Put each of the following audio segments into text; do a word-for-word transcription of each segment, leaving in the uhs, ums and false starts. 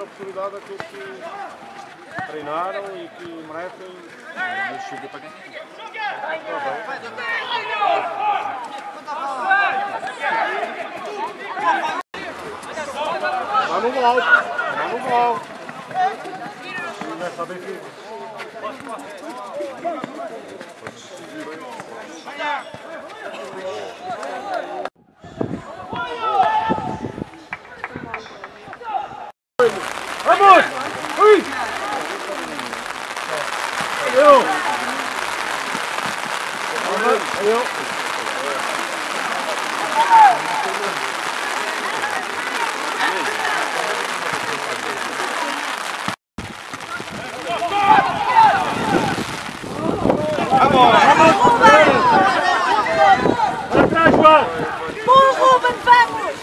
oportunidade àqueles que treinaram e que merecem. Mas chega para quem? Dá no gol, dá no gol. Não é só bem feito. Vamos! Ui! Eu! Eu! Vamos! Para trás, João! Bom, Ruben, vamos!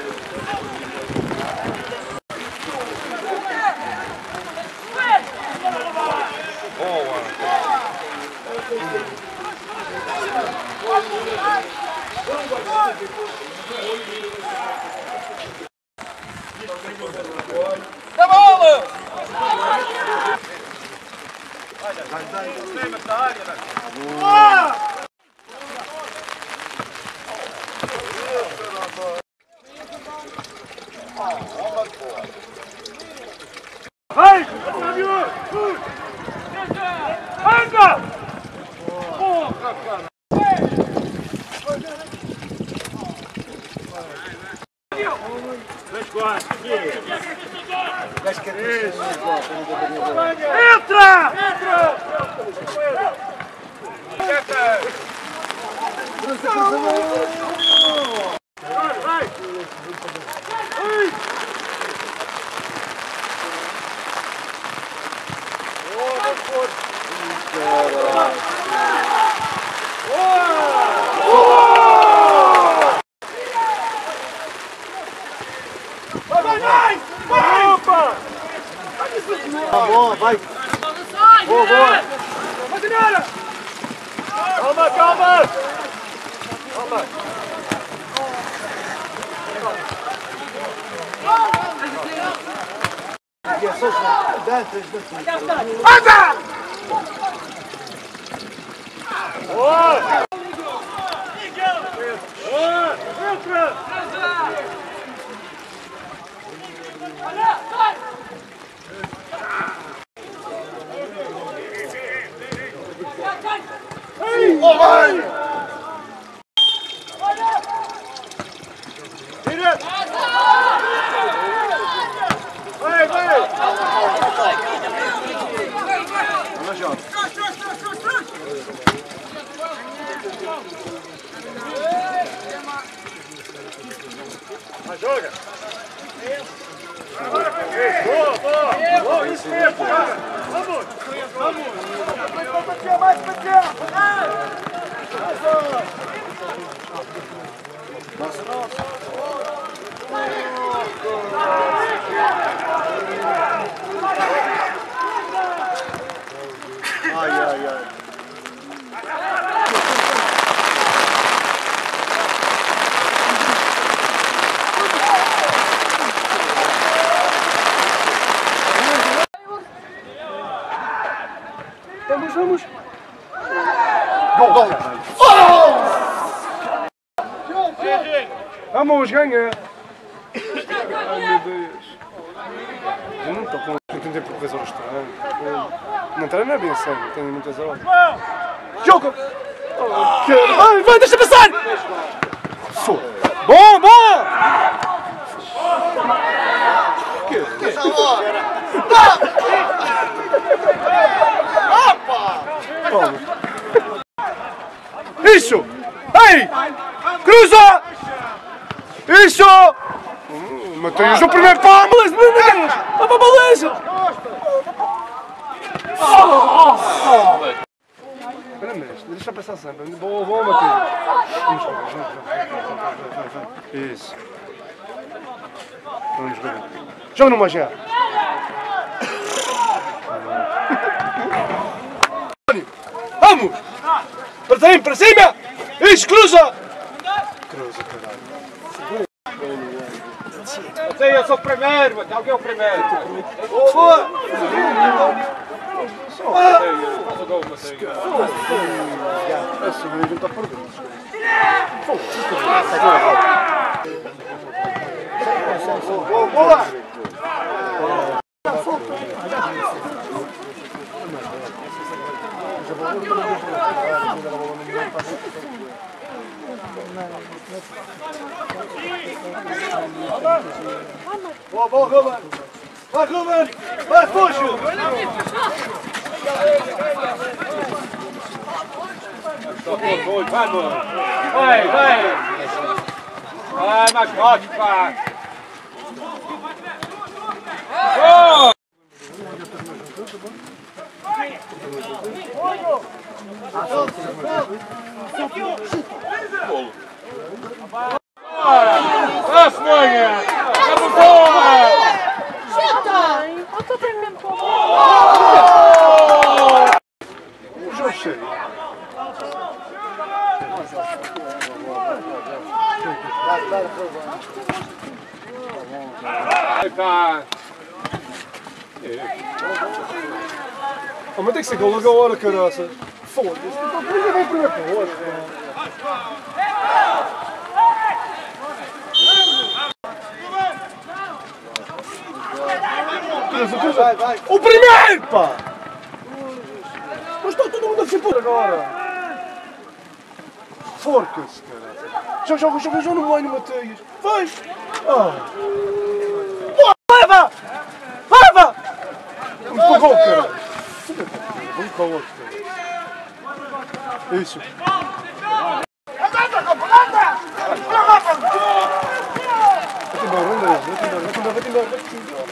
Da bola! Extrema da área, né? Vai! Anda! Porra, cara! Dois quatro, dez que entra! Entra! Vai! Vai! Boa, vai! Boa, boa! Calma, calma! Calma! Anda! Boa! Boa! Entra! Oh, vai! Tira! Vai, vai! Vamos, João. Mas joga! Boa, boa! Boa, isso mesmo, cara! Vamos! Vamos! Mais bater, mais bater! Nossa, nossa! Ai, ai, ai! Vamos, vamos! Gol, gol! Oh! Vamos, ganha! Ai, meu Deus! Eu não estou com muito tempo para fazer o restaurante. Não treina bem sério, tenho muitas horas. Jogo! Oh, ai, vai, deixa passar! Bom, bom! Que? Que? Isso! Ei! Cruza! Isso! Hum, Matei o primeiro pau! Beleza! Vai para a beleza! Espera, mestre, deixa passar sempre. Boa, boa, Matheus. Vamos jogar, vamos jogar. Isso. Vamos jogar. Joga no Magé. Vamos! Para cima, para cima! Isso, cruza! Cruza, caralho. Matei, eu sou o primeiro, Matei, alguém é o primeiro. Boa, boa! Faz o gol, Matei. Essa vez não está perdendo. Boa, boa! Boa, boa, Ruben! Vai, Ruben! Vai, Fuxo! Vamos! Vai, vai! Vai, mais forte, pá! Oh! Ah, Senhora! Vamos boa! Chuta! Eu estou tremendo com o Já sei. Tá. Oh, mas tem que ser gol logo a hora, caraça. Foda-se, então ninguém vai primeiro para o outro. Vai, vai. O primeiro, pá! Mas está todo mundo a se pôr agora. Forca-se, caraça. Já joga, joga, joga no meio, Mateias. Vai! Ah! Leva! Leva! Vamos para o gol, cara! Vamos para o outro, cara. Isso. Vai-te embora, André. Vai-te embora, vai-te embora, vai-te embora, vai-te embora.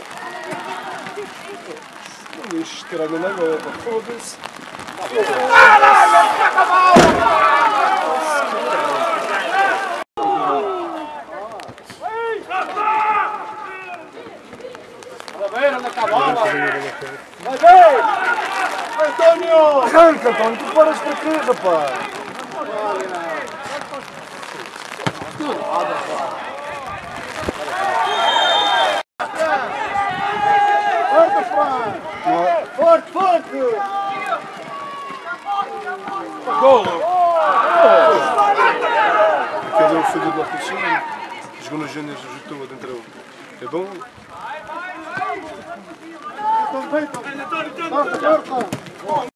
Não deixes tirar na agora, foda-se. Vai bem! Antônio! Arranca, Antônio, tu paras para quê, rapaz? Forte, forte! Gol! Aquele é o filho do Alcochino. Jogou nos Júniors, ajudou a entrou. É bom? Vamos, vamos!